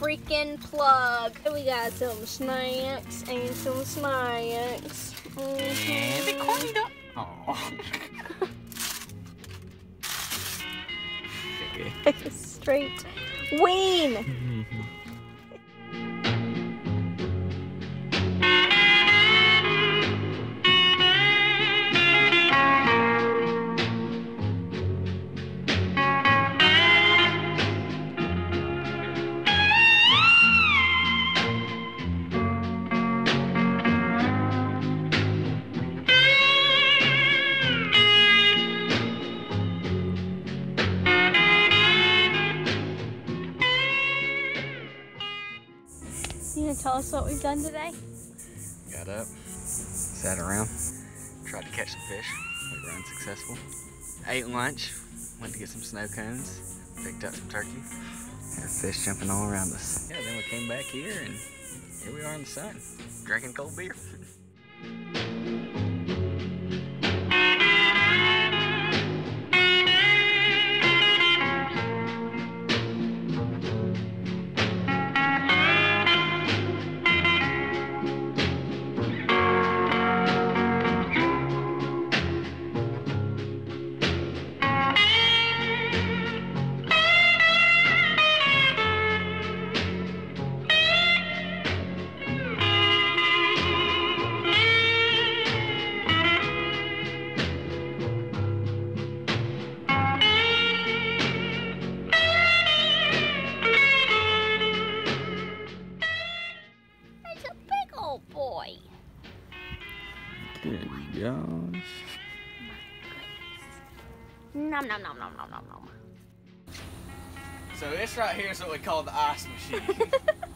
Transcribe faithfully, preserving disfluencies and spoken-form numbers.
freaking plug. We got some snacks and some snacks. Mm-hmm. And the corny dog. Oh. Okay. Straight Ween. You gonna tell us what we've done today? Got up, sat around, tried to catch some fish. We were unsuccessful. Ate lunch, went to get some snow cones, picked up some turkey. Had fish jumping all around us. Yeah, then we came back here and here we are in the sun, drinking cold beer. Boy. Good gosh. Nom nom nom nom nom nom nom. So this right here is what we call the ice machine.